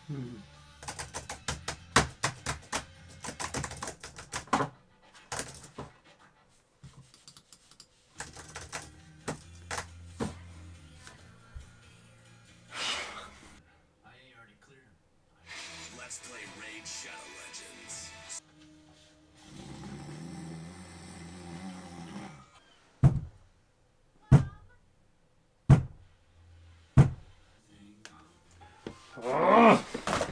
Let's play Raid Shadow Legends. Oh.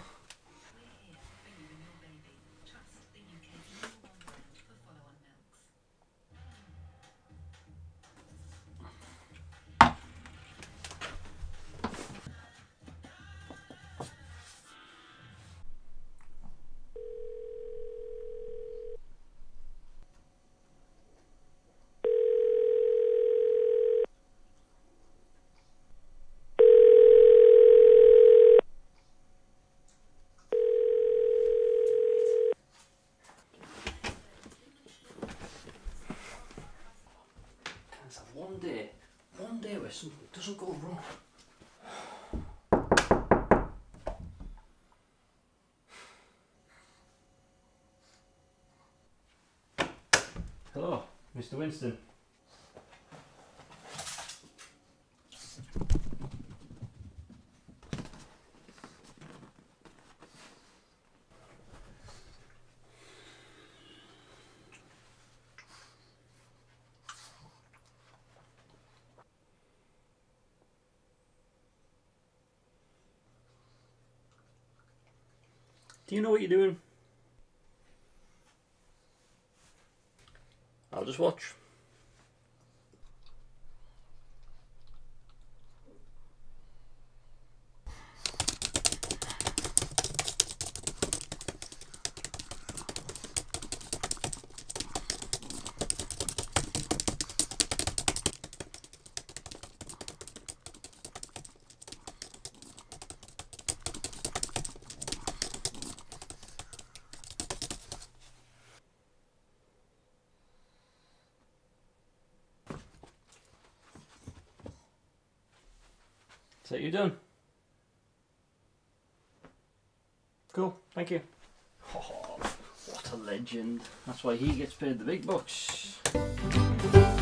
Let's have one day where something doesn't go wrong. Hello, Mr. Winston. Do you know what you're doing? I'll just watch. So you're done? Cool, thank you. Oh, what a legend. That's why he gets paid the big bucks.